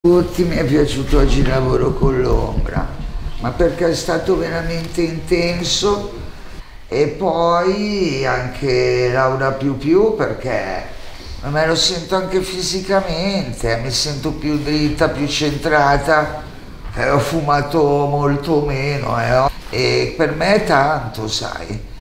Tutti mi è piaciuto oggi il lavoro con l'ombra, ma perché è stato veramente intenso, e poi anche Laura Piu Piu perché me lo sento anche fisicamente, mi sento più dritta, più centrata, ho fumato molto meno, e per me è tanto, sai.